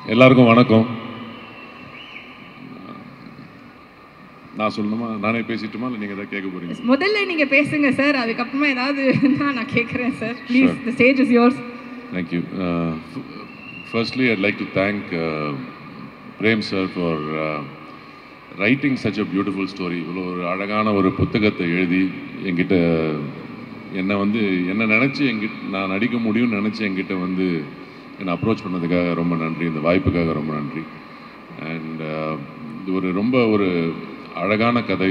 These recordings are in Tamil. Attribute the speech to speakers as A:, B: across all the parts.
A: எல்லாருக்கும் வணக்கம். நான் சொல்லணுமா, நானே பேசிட்டுமா, இல்லை நீங்கள் ஏதாவது கேட்க போறீங்க?
B: முதல்ல நீங்க பேசுங்க சார், அதுக்கப்புறமா ஏதாவது நான் கேட்குறேன் sir. Please, the stage is yours.
A: Thank you. Firstly, I'd like to thank Prem sir for writing such a beautiful story. இவ்வளோ ஒரு அழகான ஒரு புத்தகத்தை எழுதி என்கிட்ட என்ன நினச்சி நான் நடிக்க முடியும்னு நினச்சி என்கிட்ட என்னை அப்ரோச் பண்ணதுக்காக ரொம்ப நன்றி. இந்த வாய்ப்புக்காக ரொம்ப நன்றி. அண்ட் இது ரொம்ப ஒரு அழகான கதை,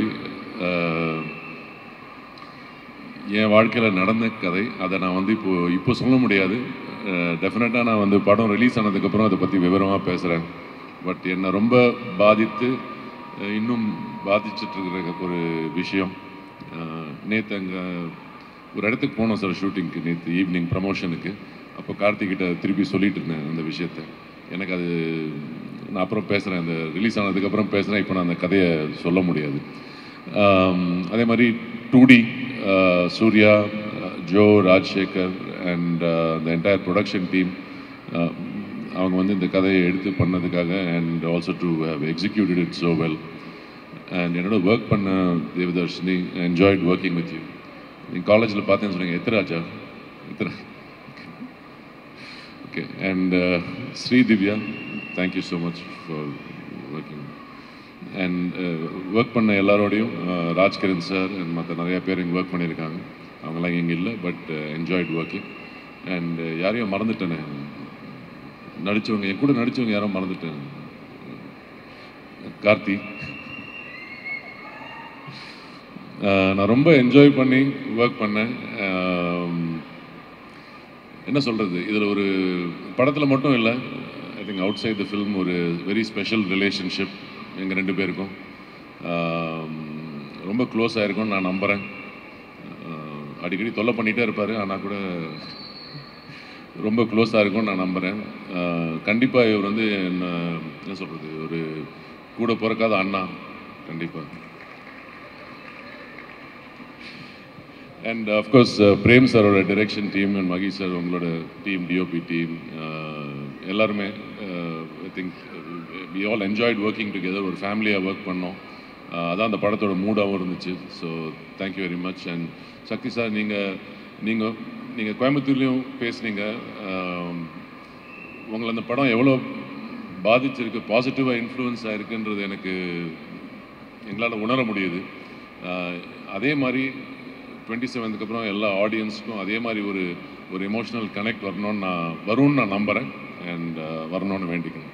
A: என் வாழ்க்கையில் நடந்த கதை. அதை நான் இப்போ சொல்ல முடியாது. டெஃபினட்டாக நான் படம் ரிலீஸ் ஆனதுக்கப்புறம் அதை பற்றி விவரமாக பேசுகிறேன். பட் என்னை ரொம்ப பாதித்து இன்னும் பாதிச்சிட்ருக்கிற ஒரு விஷயம், நேற்று அங்கே ஒரு இடத்துக்கு போனோம் சார் ஷூட்டிங்க்கு, நேற்று ஈவினிங் ப்ரமோஷனுக்கு. அப்போ கார்த்திகிட்ட திருப்பி சொல்லிட்டு இருந்தேன் அந்த விஷயத்தை. எனக்கு அது நான் அப்புறம் பேசுகிறேன், அந்த ரிலீஸ் ஆனதுக்கப்புறம் பேசுகிறேன். இப்போ நான் அந்த கதையை சொல்ல முடியாது. அதே மாதிரி 2D, Suriya, Jo, Rajsekar and the entire production team, அவங்க இந்த கதையை எடுத்து பண்ணதுக்காக, and also to have executed it so well. And என்னோட ஒர்க் பண்ண Devadarshini, enjoyed working with you. நீங்கள் காலேஜில் பார்த்தேன்னு சொன்னீங்க, Ethiraja okay. And Sri Divya, thank you so much for working. And work பண்ண எல்லாரோடையும், ராஜ்கிரண் சார் அண்ட் மற்ற நிறையா பேர் இங்கே ஒர்க் பண்ணியிருக்காங்க. அவங்களாம் இங்கே இல்லை, பட் என்ஜாய்ட் ஒர்க்கிங். அண்ட் யாரையும் மறந்துட்டேனே, நடித்தவங்க, என் கூட நடித்தவங்க யாரும் மறந்துட்டேன். கார்த்தி, நான் ரொம்ப என்ஜாய் பண்ணி ஒர்க் பண்ணேன். என்ன சொல்கிறது, இதில் ஒரு படத்தில் மட்டும் இல்லை, I think outside the film ஒரு வெரி ஸ்பெஷல் ரிலேஷன்ஷிப் எங்கள் 2 பேருக்கும். ரொம்ப க்ளோஸ் ஆகிருக்கும்னு நான் நம்புகிறேன். அடிக்கடி தொல்லை பண்ணிகிட்டே இருப்பார், ஆனால் கூட ரொம்ப க்ளோஸாக இருக்கும்னு நான் நம்புகிறேன். கண்டிப்பாக இவர் என்ன சொல்கிறது, ஒரு கூட பிறக்காத அண்ணா கண்டிப்பாக. அண்ட் அஃப்கோர்ஸ் பிரேம் சாரோட direction team and Magi sir, உங்களோட டீம், டிஓபி டீம், எல்லாருமே I think we all enjoyed working together. ஒரு ஃபேமிலியாக ஒர்க் பண்ணோம். அதான் அந்த படத்தோட மூடாகவும் இருந்துச்சு. So thank you very much. And Sakthi sir, நீங்கள் கோயம்புத்தூர்லேயும் பேசுனீங்க. உங்களை அந்த படம் எவ்வளோ பாதிச்சிருக்கு, பாசிட்டிவாக இன்ஃப்ளூயன்ஸ் ஆகிருக்குன்றது எங்களால் உணர முடியுது. அதே மாதிரி 27க்கு அப்புறம் எல்லா ஆடியன்ஸுக்கும் அதே மாதிரி ஒரு எமோஷ்னல் கனெக்ட் வரும்னு நான் நம்புகிறேன். அண்ட் வரணும்னு வேண்டிக்கணும்.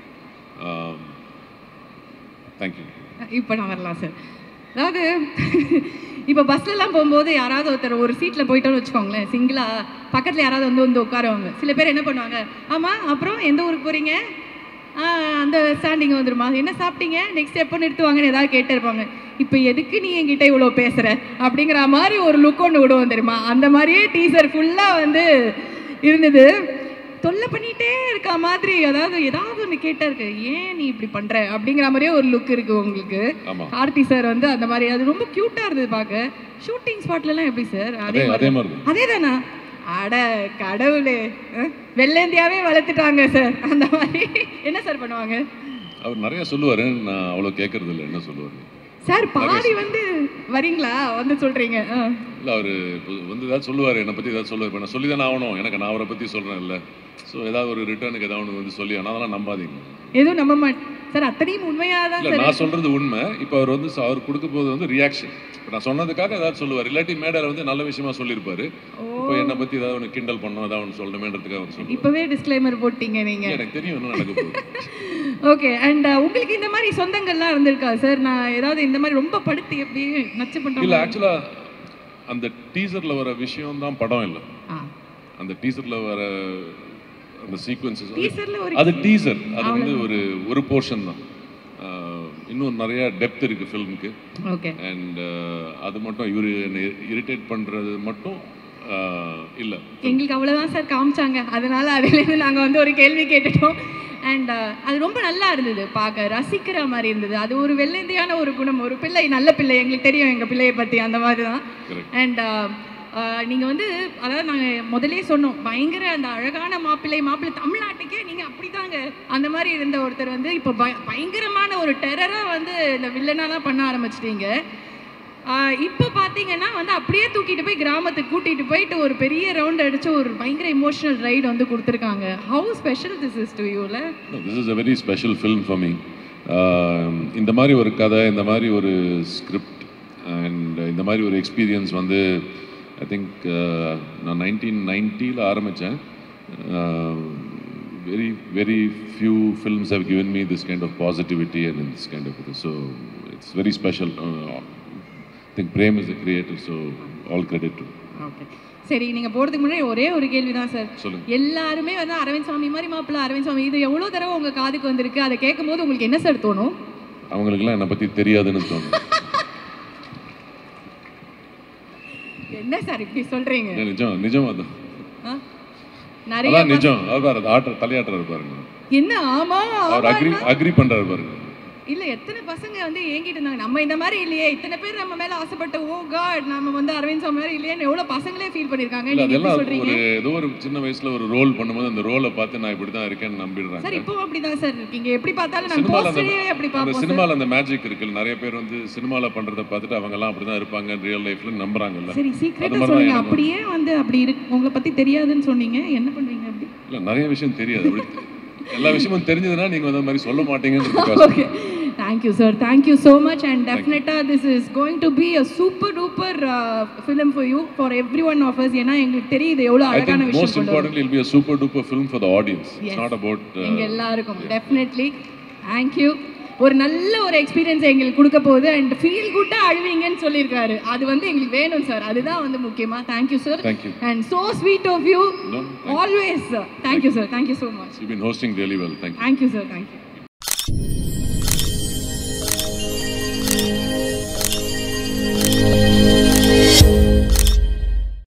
A: தேங்க்யூ.
B: இப்போ நான் வரலாம் சார். அதாவது இப்போ பஸ்லலாம் போகும்போது யாராவது ஒருத்தர் ஒரு சீட்டில் போயிட்டோன்னு வச்சுக்கோங்களேன், சிங்கிளாக பக்கத்தில் யாராவது உட்காருவாங்க. சில பேர் என்ன பண்ணுவாங்க, ஆமாம் அப்புறம் எந்த ஊருக்கு போகிறீங்க, அந்த ஸ்டாண்டிங் வந்துருமா, என்ன சாப்பிட்டீங்க, நெக்ஸ்ட் எப்போ நிறுத்துவாங்கன்னு ஏதாவது கேட்டு இருப்பாங்க. இப்போ எதுக்கு நீ என்கிட்ட இவ்வளோ பேசுகிற அப்படிங்கிற மாதிரி ஒரு லுக் ஒன்று விடுவோம் தெரியுமா. அந்த மாதிரியே டீசர் ஃபுல்லாக இருந்தது. தொல்லை பண்ணிகிட்டே இருக்க மாதிரி, ஏதாவது ஒன்று கேட்டா இருக்கு, ஏன் நீ இப்படி பண்ணுற அப்படிங்கிற மாதிரியே ஒரு லுக் இருக்குது உங்களுக்கு. கார்த்தி சார் அந்த மாதிரி அது ரொம்ப க்யூட்டாக இருந்தது பார்க்க. ஷூட்டிங் ஸ்பாட்லலாம் எப்படி சார்? அதே தானா? அட கடவுளே, வெள்ளேந்தியாவே வளர்த்துட்டாங்க சார். அந்த மாதிரி என்ன சார் பண்ணுவாங்க?
A: அவர் நிறைய சொல்லுவார், நான் அவ்வளோ கேட்கறது இல்லை. என்ன சொல்லுவார்
B: சார்? பாதி வரீங்களா சொல்கிறீங்க?
A: இல்லை, அவர் ஏதாவது சொல்லுவார், என்னை பற்றி ஏதாவது சொல்லுவார். இப்போ நான் சொல்லி தானே ஆகணும், நான் அவரை பற்றி சொல்கிறேன் இல்லை. ஸோ ஏதாவது ஒரு ரிட்டர்னுக்கு ஏதாவது ஒன்று சொல்லி, ஆனால் அதெல்லாம் நம்பாதீங்க.
B: எதுவும் நம்ப மாட்டேன் சார், அத்தனையும் உண்மையாக தான்.
A: இல்லை, நான் சொல்கிறது உண்மை. இப்போ அவர் அவர் கொடுக்க போது ரியாக்ஷன். இப்போ நான் சொன்னதுக்காக ஏதாவது சொல்லுவார், இல்லாட்டி மேடையில் நல்ல விஷயமா சொல்லியிருப்பாரு. இப்போ என்னை பற்றி ஏதாவது ஒன்று கிண்டல் பண்ணோம், ஏதாவது ஒன்று சொல்லணுமேன்றதுக்காக அவர் சொல்லுவார்.
B: இப்போவே டிஸ்க்ளைமர் போட்டீங்க நீங்கள்.
A: எனக்கு தெரியும் என்ன நடக்க போகுது.
B: ஓகே. அண்ட் உங்களுக்கு இந்த மாதிரி சொந்தங்கள்லாம் இருந்திருக்கா சார்? நான் ஏதாவது இந்த மாதிரி ரொம்ப படுத்து எப்படி நச்சு பண்ணுறேன்?
A: இல்லை, ஆக்சுவலாக அந்த டீசரில் வர விஷயம் தான் படம் இல்லை. அந்த டீசரில் வர அந்த சீக்வன்சஸ், அது டீசர், அது ஒரு போர்ஷன் தான். இன்னும் நிறைய டெப்த் இருக்குது ஃபில்முக்கு.
B: ஓகே.
A: அண்ட் அது மட்டும் இவர் இரிட்டேட் பண்ணுறது மட்டும் இல்லை.
B: எங்களுக்கு அவ்வளோதான் சார் காமிச்சாங்க. அதனால அதுலேருந்து நாங்கள் ஒரு கேள்வி கேட்டுட்டோம். அண்ட் அது ரொம்ப நல்லா இருந்தது, பார்க்க ரசிக்கிற மாதிரி இருந்தது. அது ஒரு வெள்ளந்தியான ஒரு குணம், ஒரு பிள்ளை, நல்ல பிள்ளை. எங்களுக்கு தெரியும் எங்கள் பிள்ளையை பற்றி, அந்த மாதிரி தான். அண்ட் நீங்கள் வந்து அதாவது நாங்கள் முதலே சொன்னோம், பயங்கர அந்த அழகான மாப்பிள்ளை தமிழ்நாட்டுக்கே நீங்கள் அப்படி தாங்க அந்த மாதிரி இருந்த ஒருத்தர் வந்து இப்போ பயங்கரமான ஒரு டெரராக வந்து இந்த வில்லனாக தான் பண்ண ஆரம்பிச்சிட்டீங்க. இப்போ பார்த்தீங்கன்னா வந்து அப்படியே தூக்கிட்டு போய் கிராமத்துக்கு கூட்டிகிட்டு போயிட்டு ஒரு பெரிய ரவுண்ட் அடித்து ஒரு பயங்கர இமோஷனல் ரைடு வந்து கொடுத்துருக்காங்க. How special this is to யூல?
A: This is a very special film for me. இந்த மாதிரி ஒரு கதை, இந்த மாதிரி ஒரு ஸ்கிரிப்ட் அண்ட் இந்த மாதிரி ஒரு எக்ஸ்பீரியன்ஸ் வந்து ஐ திங்க் நான் 1990 ஆரம்பித்தேன். very few films have given me this kind of positivity and this kind of this. So it's very special. I think Prem is the creator, so all credit to him.
B: Okay. சரி, நீங்கள் போகிறதுக்கு முன்னாடி ஒரே ஒரு கேள்வி தான் சார். எல்லாருமே வந்து அரவிந்த் சாமி மாதிரி மாப்பிள்ள, அரவிந்த் சாமி, இது எவ்வளோ தடவை உங்கள் காதுக்கு வந்திருக்கு? அதை கேட்கும் போது உங்களுக்கு என்ன சார் தோணும்?
A: அவங்களுக்குலாம் என்னை பற்றி தெரியாதுன்னு தோணும்.
B: என்ன சார் இப்படி சொல்கிறீங்க?
A: நிஜம் அதான் நிறைய நிஜம். அவர் தலையாட்டுறாரு பாருங்க.
B: என்ன ஆமா
A: அவர் அக்ரி பண்றாரு பாருங்க.
B: இல்ல எத்தனை பசங்க வந்து ஏங்கிட்டு இருந்தாங்க, நம்ம இந்த மாதிரி இல்லையே, இத்தனை பேர் நம்ம மேல ஆசைப்பட்ட, ஓ காட் நம்ம வந்து அரவிந்த் சாமி மாதிரி இல்லையேன்னு எவ்வளவு பசங்களே ஃபீல் பண்ணிருக்காங்க. நீங்க என்ன சொல்றீங்க?
A: ஏதோ ஒரு சின்ன வயசுல ஒரு ரோல் பண்ணும்போது அந்த ரோலை பார்த்து நான் இப்படி தான் இருக்கேன்னு நம்பிடுறாங்க.
B: சார் இப்போ அப்படிதான் சார் இருக்கீங்க. எப்படி பார்த்தாலும் நான் போஸ்டரே அப்படி பாப்போம்.
A: சினிமால அந்த மேஜிக் இருக்குல்ல, நிறைய பேர் வந்து சினிமால பண்றத பார்த்துட்டு அவங்க எல்லாம் அப்படிதான் இருப்பாங்க ரியல் லைஃப்ல நம்புறாங்கல்ல.
B: சரி, சீக்ரெட்டா சொல்லுங்க. அப்படியே வந்து அப்படி இருக்கு, உங்களை பத்தி தெரியாதுன்னு சொன்னீங்க, என்ன பண்றீங்க அப்படி?
A: இல்ல நிறைய விஷயம் தெரியாது, அப்படி எல்லா விஷயமும் தெரிஞ்சதுன்னா நீங்க அந்த மாதிரி சொல்ல மாட்டீங்கன்னு.
B: Thank you, sir. Thank you so much. And definitely, this is going to be a super duper film for you, for every one of us. ஏன்னா எங்களுக்கு தெரியுது எவ்வளவு அழகான விஷயம்.
A: Most importantly, it will be a super duper film for the audience.
B: Yes.
A: It's not about.
B: எங்க எல்லாருக்கும் definitely. Thank you. ஒரு நல்ல ஒரு எக்ஸ்பீரியன்ஸ் எங்களுக்கு கொடுக்க போகுது அண்ட் ஃபீல் குட்டா அழுவீங்கன்னு சொல்லியிருக்காரு. அது வந்து எங்களுக்கு வேணும் சார், அதுதான் வந்து முக்கியமா. Thank you sir. And so sweet of you always. Thank you sir. Thank you so much.
A: You've been hosting really well. Thank you.
B: Thank you sir. Thank you.